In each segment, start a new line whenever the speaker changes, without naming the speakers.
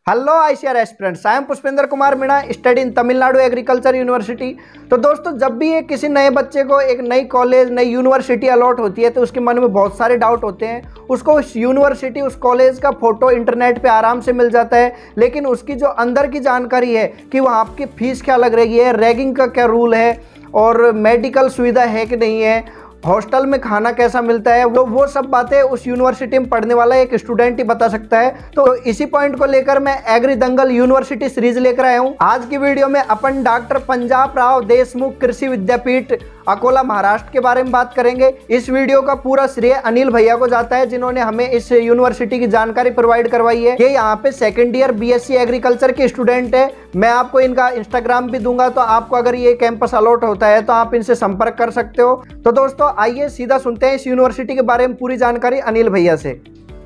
Hello ICAR aspirants, I am Pushpendra Kumar Meena, study in Tamil Nadu agriculture university. तो दोस्तों, जब भी एक किसी नए बच्चे को एक नई कॉलेज नई यूनिवर्सिटी अलॉट होती है तो उसके मन में बहुत सारे डाउट होते हैं। उसको उस यूनिवर्सिटी उस कॉलेज का फोटो इंटरनेट पे आराम से मिल जाता है, लेकिन उसकी जो अंदर की जानकारी है कि वहाँ आपकी फीस क्या लग रही है, रैगिंग का क्या रूल है और मेडिकल सुविधा है कि नहीं है, हॉस्टल में खाना कैसा मिलता है, वो सब बातें उस यूनिवर्सिटी में पढ़ने वाला एक स्टूडेंट ही बता सकता है। तो इसी पॉइंट को लेकर मैं एग्री दंगल यूनिवर्सिटी सीरीज लेकर आया हूँ। आज की वीडियो में अपन डॉक्टर पंजाब राव देशमुख कृषि विद्यापीठ अकोला महाराष्ट्र के बारे में बात करेंगे। इस वीडियो का पूरा श्रेय अनिल भैया को जाता है, जिन्होंने हमें इस यूनिवर्सिटी की जानकारी प्रोवाइड करवाई है। ये यहाँ पे सेकेंड ईयर बीएससी एग्रीकल्चर के स्टूडेंट है। मैं आपको इनका इंस्टाग्राम भी दूंगा, तो आपको अगर ये कैंपस अलॉट होता है तो आप इनसे संपर्क कर सकते हो। तो दोस्तों, आइए सीधा सुनते हैं इस यूनिवर्सिटी के बारे में पूरी जानकारी अनिल भैया से।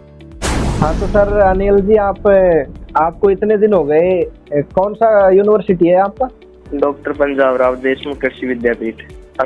हाँ तो सर अनिल जी, आपको इतने दिन हो गए, कौन सा यूनिवर्सिटी है आपका?
डॉक्टर पंजाब राव देशमुख कृषि विद्यापीठ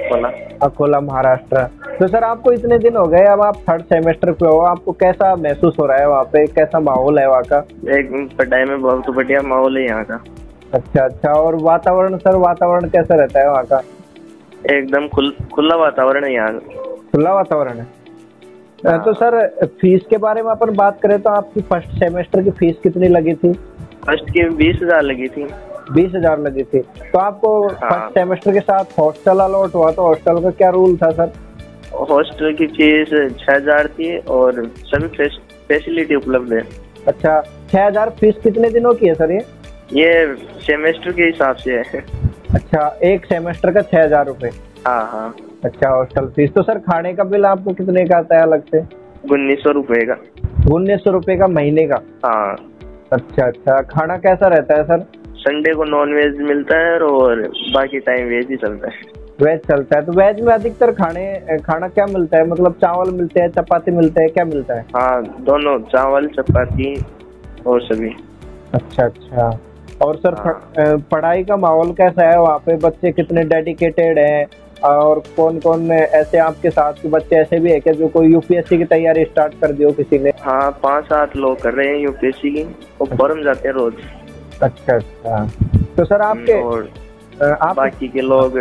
अकोला महाराष्ट्र। तो सर आपको इतने दिन हो गए, अब आप थर्ड सेमेस्टर पे हो, आपको कैसा महसूस हो रहा है? वहाँ पे कैसा माहौल है वहाँ का?
एक पढ़ाई में बहुत बढ़िया माहौल है यहाँ का।
अच्छा। और वातावरण सर, वातावरण कैसा रहता है वहाँ का?
एकदम खुला वातावरण है यहाँ। खुला
वातावरण है। तो सर फीस के बारे में अपन बात करें तो आपकी फर्स्ट सेमेस्टर की फीस कितनी लगी थी?
फर्स्ट की 20,000 लगी थी।
20,000 लगी थी। तो आपको फर्स्ट सेमेस्टर के साथ हॉस्टल अलॉट हुआ, तो हॉस्टल का क्या रूल था सर?
हॉस्टल की फीस 6,000 थी और सभी फैसिलिटी उपलब्ध है।
अच्छा, 6,000 फीस कितने दिनों की है सर? ये
सेमेस्टर के हिसाब से है।
अच्छा, एक सेमेस्टर का 6,000 रुपए।
हाँ।
अच्छा, हॉस्टल फीस। तो सर खाने का बिल आपको कितने का आता है अलग से?
1900 रुपए का।
1900 रुपए का महीने का?
हाँ।
अच्छा। खाना कैसा रहता है सर?
संडे को नॉन वेज मिलता है और बाकी टाइम वेज ही चलता है।
वेज चलता है। तो वेज में अधिकतर खाना क्या मिलता है? मतलब चावल मिलते हैं, चपाती मिलते हैं, क्या मिलता है?
हाँ, दोनों, चावल चपाती और सभी।
अच्छा। और सर पढ़ाई का माहौल कैसा है वहाँ पे? बच्चे कितने डेडिकेटेड हैं और कौन ऐसे आपके साथ के बच्चे ऐसे भी है क्या जो कोई यूपीएससी की तैयारी स्टार्ट कर दी हो किसी ने?
हाँ, 5-7 लोग कर रहे हैं यूपीएससी की और फॉर्म जाते हैं रोज।
अच्छा। तो सर आपके
और बाकी के लोग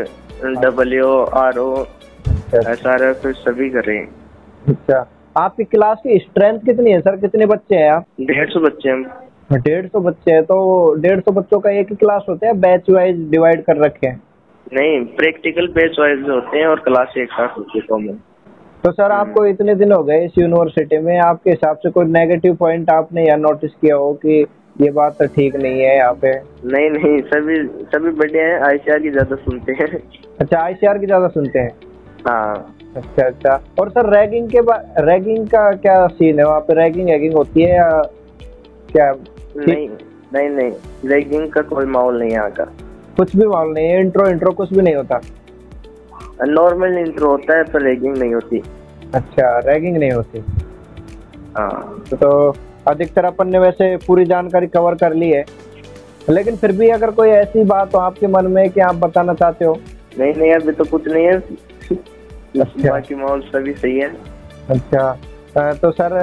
WRO SRF सभी कर रहे हैं।
अच्छा, आपकी क्लास की स्ट्रेंथ कितनी है सर? कितने बच्चे हैं आप?
150 बच्चे हैं।
150 बच्चे हैं। तो 150 बच्चों का एक ही क्लास होता है, बैच वाइज डिवाइड कर रखे हैं?
नहीं, प्रैक्टिकल बैच वाइज होते हैं और क्लास एक साथ होती है कॉमन।
तो सर आपको इतने दिन हो गए इस यूनिवर्सिटी में, आपके हिसाब से कोई नेगेटिव पॉइंट आपने यहाँ नोटिस किया हो कि ये बात तो ठीक नहीं है यहाँ पे?
नहीं, सभी बढ़िया है। आईसीआर की ज्यादा सुनते हैं।
अच्छा, आईसीआर की ज्यादा सुनते हैं।
हाँ।
अच्छा। और सर रैगिंग का क्या सीन है वहाँ पे? रैगिंग होती है या क्या?
नहीं, रैगिंग का कोई माहौल नहीं है यहाँ का।
कुछ भी माहौल नहीं है? इंट्रो कुछ भी नहीं होता?
नॉर्मल इंट्रो होता है पर रैगिंग नहीं होती।
अच्छा, रैगिंग नहीं होती।
हाँ।
तो अधिकतर अपन ने वैसे पूरी जानकारी कवर कर ली है, लेकिन फिर भी अगर कोई ऐसी बात हो आपके मन में कि आप बताना चाहते हो?
नहीं, अभी तो कुछ नहीं है। अच्छा। बाकी माहौल सभी सही है।
अच्छा। तो सर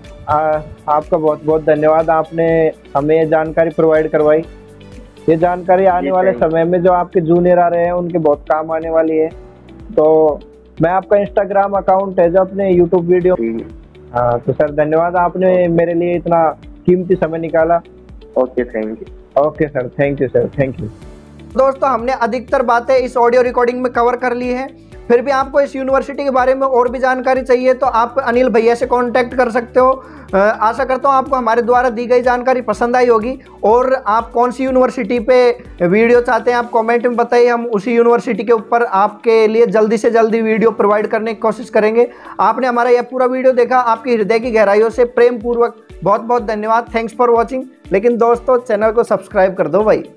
आपका बहुत बहुत धन्यवाद, आपने हमें ये जानकारी प्रोवाइड करवाई। ये जानकारी आने वाले समय में जो आपके जूनियर आ रहे हैं उनके बहुत काम आने वाली है। तो मैं आपका इंस्टाग्राम अकाउंट है जो अपने यूट्यूब वीडियो। हाँ, तो सर धन्यवाद, आपने मेरे लिए इतना कीमती समय निकाला।
Okay, thank you.
Okay sir, thank you sir, thank you.
दोस्तों, हमने अधिकतर बातें इस ऑडियो रिकॉर्डिंग में कवर कर ली है। फिर भी आपको इस यूनिवर्सिटी के बारे में और भी जानकारी चाहिए तो आप अनिल भैया से कांटेक्ट कर सकते हो। आशा करता हूँ आपको हमारे द्वारा दी गई जानकारी पसंद आई होगी। और आप कौन सी यूनिवर्सिटी पे वीडियो चाहते हैं आप कमेंट में बताइए, हम उसी यूनिवर्सिटी के ऊपर आपके लिए जल्दी से जल्दी वीडियो प्रोवाइड करने की कोशिश करेंगे। आपने हमारा यह पूरा वीडियो देखा, आपकी हृदय की गहराइयों से प्रेम पूर्वक बहुत बहुत धन्यवाद। Thanks for watching. लेकिन दोस्तों, चैनल को सब्सक्राइब कर दो भाई।